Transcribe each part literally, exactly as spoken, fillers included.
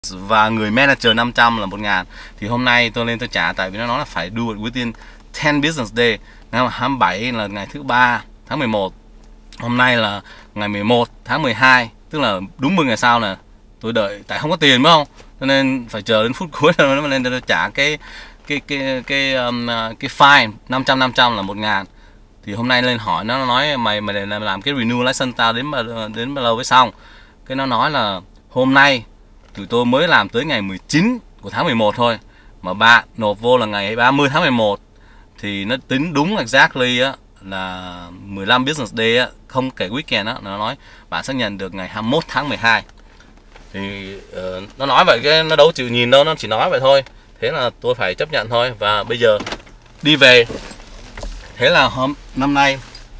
và người manager năm trăm là một ngàn. Thì hôm nay tôi lên tôi trả tại vì nó nói là phải do it within ten business day. Ngày hai mươi bảy là ngày thứ ba tháng mười một. Hôm nay là ngày mười một tháng mười hai, tức là đúng mười ngày sau nè. Tôi đợi tại không có tiền phải không? Cho nên phải chờ đến phút cuối rồi nó lên tôi trả cái cái cái cái um, cái fine năm trăm năm trăm là một ngàn. Thì hôm nay lên hỏi nó nói mày mày để làm cái renew license tao đến đến bao lâu mới xong. Cái nó nói là hôm nay tụi tôi mới làm tới ngày mười chín của tháng mười một thôi, mà bạn nộp vô là ngày ba mươi tháng mười một, thì nó tính đúng exactly á là mười lăm business day á, không kể weekend á. Nó nói bạn sẽ nhận được ngày hai mươi mốt tháng mười hai. Thì uh, nó nói vậy, cái nó đâu chịu nhìn đâu, nó chỉ nói vậy thôi. Thế là tôi phải chấp nhận thôi. Và bây giờ đi về. Thế là hôm năm nay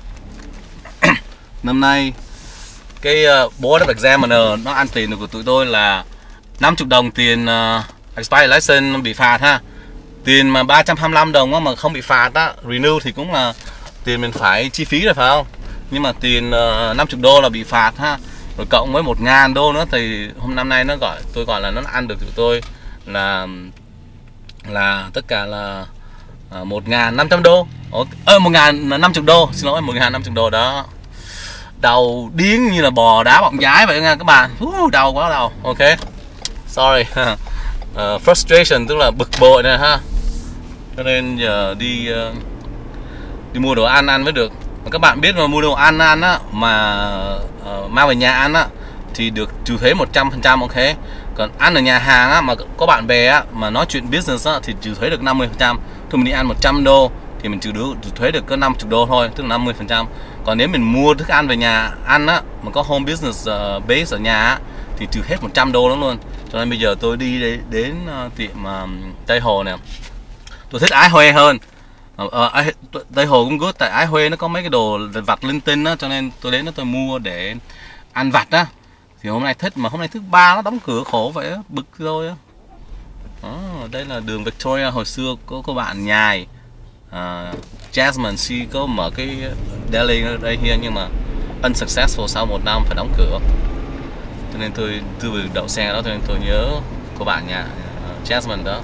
năm nay cái uh, Board of Examiner nó ăn tiền của tụi tôi là năm mươi đồng tiền uh, expired license bị phạt ha. Tiền mà ba trăm hai mươi lăm đồng mà không bị phạt á, renew thì cũng là tiền mình phải chi phí rồi phải không? Nhưng mà tiền uh, năm mươi đô là bị phạt ha. Rồi cộng với một ngàn đô nữa thì hôm năm nay nó gọi tôi gọi là nó ăn được tụi tôi là là tất cả là uh, một ngàn năm trăm đô. Ơ một ngàn năm mươi đô, xin lỗi, một ngàn năm mươi đô đó. Đầu điếng như là bò đá bọng giái vậy nha các bạn. Uh, đau quá đau. Ok. Sorry. uh, frustration tức là bực bội nè ha. Cho nên giờ đi uh, đi mua đồ ăn ăn mới được. Mà các bạn biết mà mua đồ ăn ăn á mà uh, mang về nhà ăn á thì được trừ thuế một trăm phần trăm, ok. Còn ăn ở nhà hàng á mà có bạn bè á mà nói chuyện business á thì trừ thuế được năm mươi phần trăm. Thôi mình đi ăn một trăm đô thì mình trừ được thuế được có năm mươi đô thôi, tức là năm mươi phần trăm. Còn nếu mình mua thức ăn về nhà ăn á mà có home business uh, base ở nhà á thì trừ hết một trăm đô đó luôn. Cho nên bây giờ tôi đi đến, đến uh, tiệm uh, Tây Hồ nè. Tôi thích Ái Huê hơn. uh, uh, Tây Hồ cũng good, tại Ái Huê nó có mấy cái đồ vặt linh tinh á, cho nên tôi đến đó tôi mua để ăn vặt á. Thì hôm nay thích, mà hôm nay thứ ba nó đóng cửa khổ vậy á, bực rồi á. Đó, đây là đường Victoria hồi xưa có cô bạn nhài uh, Jasmine, she có mở cái deli ở đây here nhưng mà unsuccessful, sau một năm phải đóng cửa. Cho nên tôi tôi vừa đậu xe đó, cho nên tôi nhớ cô bạn nhà uh, Jasmine đó.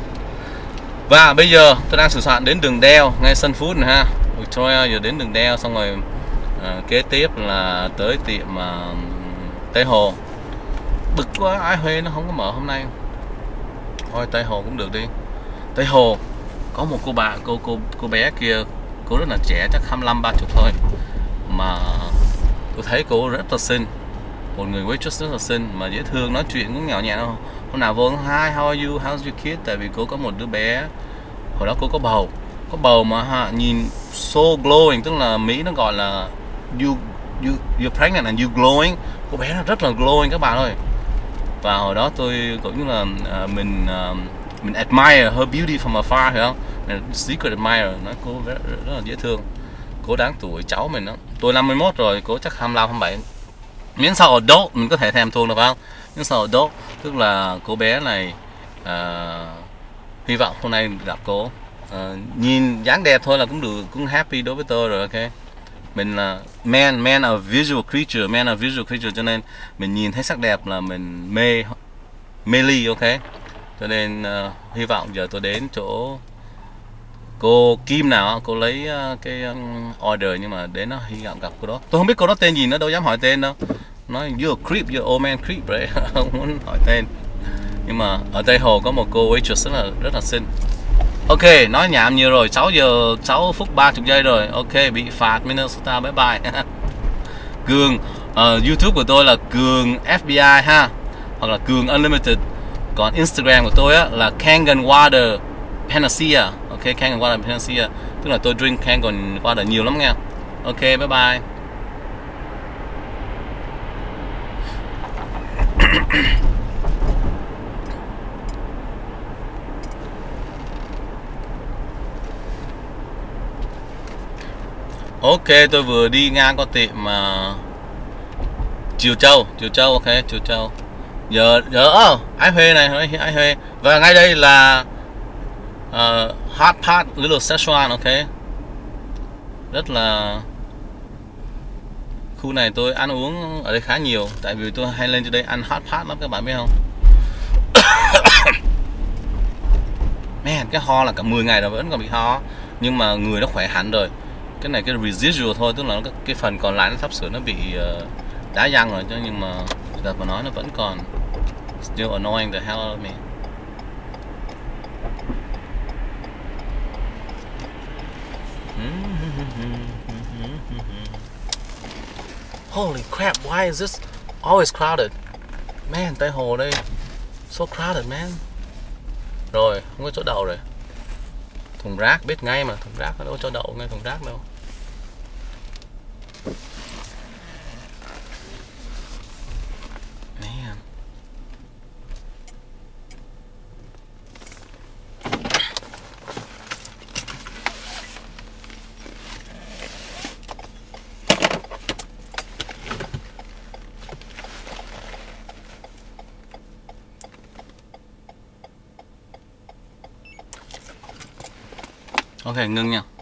Và bây giờ tôi đang sửa soạn đến đường đeo ngay Sun Food này ha, Victoria, giờ đến đường đeo xong rồi uh, kế tiếp là tới tiệm uh, Tây Hồ. Bực quá, Ái Huê nó không có mở hôm nay. Thôi Tây Hồ cũng được đi. Tây Hồ có một cô bạn, cô cô cô bé kia, cô rất là trẻ, chắc hai mươi lăm ba mươi thôi, mà tôi thấy cô rất là xinh, một người waitress rất là xinh mà dễ thương, nói chuyện cũng nhỏ nhẹ đâu. Hôm nào vô, hi, how are you, how's your kid? Tại vì cô có một đứa bé, hồi đó cô có bầu, có bầu mà ha, nhìn so glowing, tức là Mỹ nó gọi là you you you're pregnant and you glowing. Cô bé nó rất là glowing các bạn ơi. Và hồi đó tôi cũng như là uh, mình uh, mình admire her beauty from afar, hiểu không? Mình secret admirer, nói cô rất, rất, rất là dễ thương. Cô đáng tuổi cháu mình đó. Tôi năm mươi mốt rồi, cô chắc hai mươi lăm hai mươi bảy. Miễn sao adult mình có thể thèm thuồng được phải không? Miễn sao adult, tức là cô bé này uh, hy vọng hôm nay gặp cô. Uh, nhìn dáng đẹp thôi là cũng được, cũng happy đối với tôi rồi, ok. Mình là man, man a visual creature, man a visual creature, cho nên mình nhìn thấy sắc đẹp là mình mê, mê ly, ok. Cho nên uh, hy vọng giờ tôi đến chỗ cô Kim nào, cô lấy uh, cái um, order, nhưng mà đến nó hy vọng gặp cô đó. Tôi không biết cô đó tên gì, nó đâu dám hỏi tên đâu. Nói you're a creep, you're old man creep right? Không muốn hỏi tên. Nhưng mà ở Tây Hồ có một cô waitress rất là rất là xinh. Ok, nói nhảm nhiều rồi, sáu giờ sáu phút ba mươi giây rồi. Ok, bị phạt Minnesota, bye bye. Cường, uh, YouTube của tôi là Cường ép bê i ha, hoặc là Cường Unlimited. Còn Instagram của tôi á là Kangen Water Panacea. Ok, Kangen Water Panacea, tức là tôi drink Kangen Water nhiều lắm nha. Ok, bye bye. Ok, tôi vừa đi ngang qua tiệm uh, Triều Châu, Triều Châu, ok, Triều Châu. Giờ, giờ, oh, Ái Huê này, Ái Huê. Và ngay đây là uh, Hot Pot Little Szechuan, ok. Rất là... Khu này tôi ăn uống ở đây khá nhiều, tại vì tôi hay lên trên đây ăn hot pot lắm, các bạn biết không? cái ho là cả mười ngày rồi vẫn còn bị ho, nhưng mà người nó khỏe hẳn rồi. Cái này cái residual thôi, tức là nó, cái phần còn lại nó sắp sửa nó bị uh, đá văng rồi chứ, nhưng mà đợt mà nói nó vẫn còn still annoying the hell out of me. Holy crap, why is this always crowded? Man, Tây Hồ đây so crowded man. Rồi, không có chỗ đậu rồi. Thùng rác biết ngay mà, thùng rác đâu có chỗ đậu ngay thùng rác đâu. Man. Ok, ngưng nha.